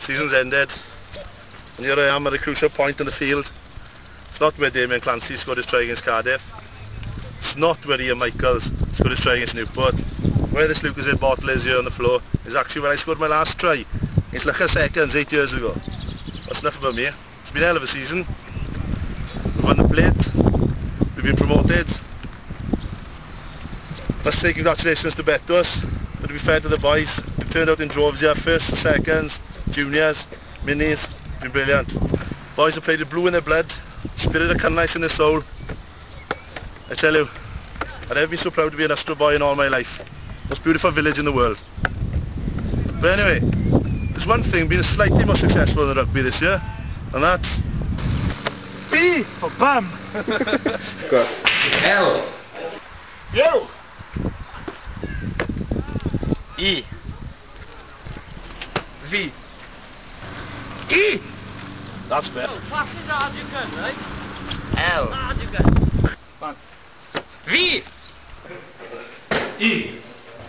season's ended, and here I am at a crucial point in the field. It's not where Damien Clancy scored his try against Cardiff. It's not where Ian Michaels scored his try against Newport. Where this Lucozade bottle is here on the floor is actually where I scored my last try against Loughor Seconds 8 years ago. That's enough about me. It's been a hell of a season. We've won the plate. We've been promoted. Let's say congratulations to Betos. But to be fair to the boys, they've turned out in droves here. First, seconds, juniors, minis. It's been brilliant. Boys have played with blue in their blood, spirit of Cynlais in their soul. I tell you, I've never been so proud to be an Ystwyth boy in all my life. Most beautiful village in the world. But anyway, there's one thing being slightly more successful in the rugby this year, and that's B for BAM. Go on. L. Yo. E. V. E. That's better. Fast as hard you can, right? L. Hard you can. V. E.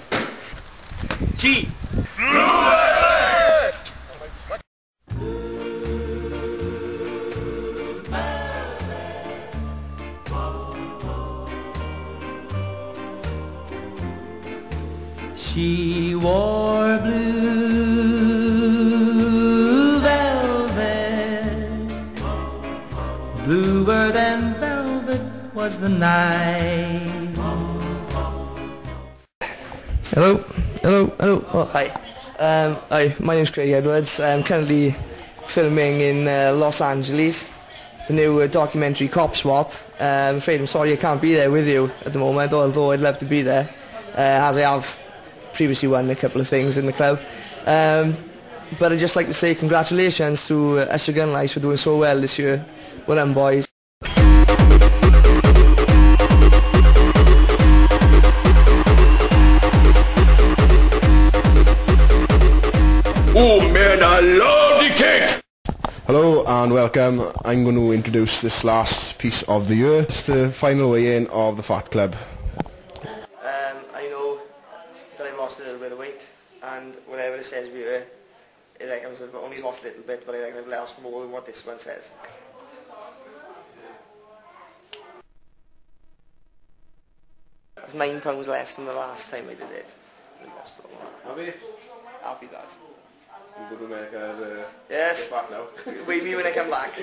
G. She wore blue velvet, bluer than velvet was the night. Hello. Oh, hi. Hi, my name's Craig Edwards. I'm currently filming in Los Angeles, the new documentary Cop Swap. I'm afraid I'm sorry I can't be there with you at the moment, although I'd love to be there, as I have previously won a couple of things in the club. But I'd just like to say congratulations to Ystwyth Cynlais for doing so well this year. Well done, boys. Oh man, I love the cake! Hello and welcome. I'm going to introduce this last piece of the year. It's the final weigh-in of the Fat Club. I know that I've lost a little bit of weight, and whatever it says here, it reckons I've only lost a little bit, but I reckon I've lost more than what this one says. It's £9 less than the last time I did it. I lost a lot. Happy? Happy that. You go to America Yes. back now. Wait me when I come back.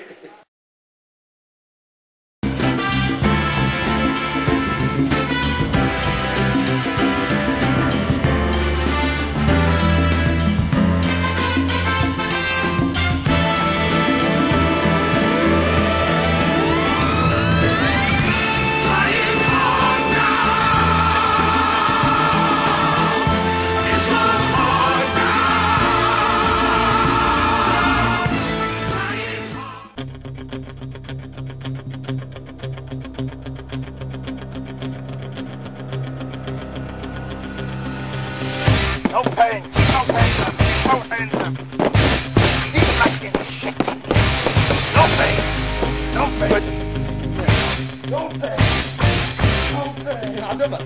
No pain, no pain, no pain. These Mexicans shit. No pain, no pain. No pain, no pain. I never.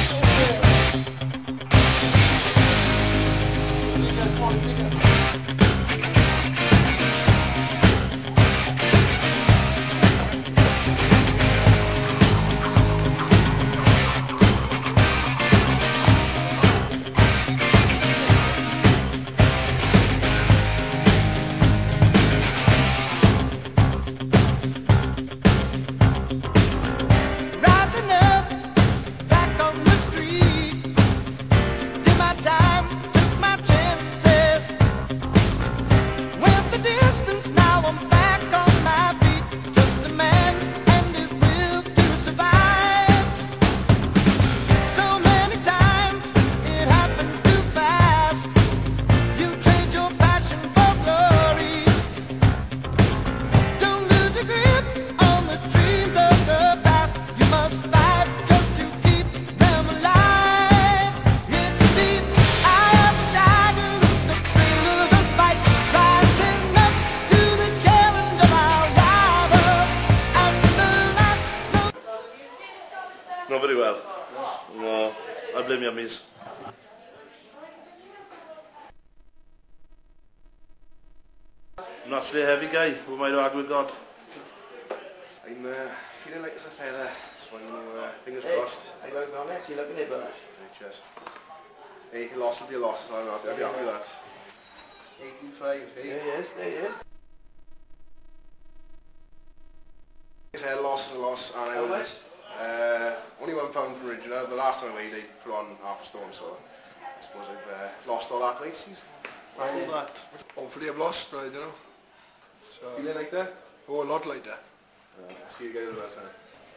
Rising up, back on the street, did my time, took my chances, went the distance, now I'm back on my feet, just a man and his will to survive. So many times, it happens too fast, you trade your passion for glory, don't lose your grip on the dreams of the past. You must fight just to keep them alive. It's the eye of the tiger, it's the thrill of the fight, rising up to the challenge of our rival. And the last Not very well. No, I blame yummies. naturally a heavy guy. What am I to argue with God? I'm feeling like it's a feather, so fingers Hey, crossed. I gotta be honest, you're looking at it, brother. Right, cheers. Hey, a loss will be a loss, so I'll be happy with that. 18.5, hey. There he is, there he is. I said a loss is a loss, and I How was much? only £1 from original. The last time I weighed, I put on half a stone, so I suppose I've lost all that weight season. All that. Hopefully I've lost, but I don't know. So, Feeling like that? oh, a lot like that. See you guys at that time.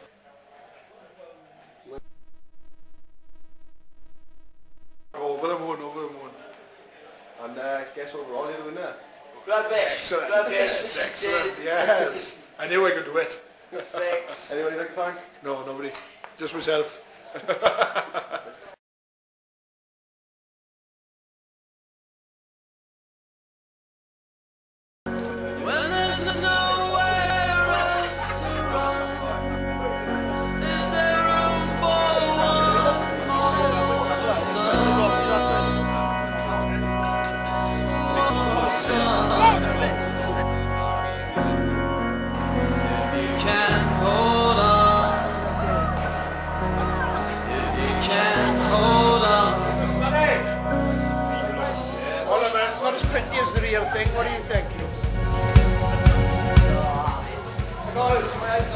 Over the moon, over the moon. And guess overall you're the winner. Blood fish, Excellent. blood fish, Excellent, yes. I knew I could do it. Fix. Anybody like to thank? No, nobody. Just myself. When there's nowhere else to run, is there room for one more sun? More sun. If you can hold on, if you can hold on. Oliver, not as pretty as the real thing. What do you think? I got it,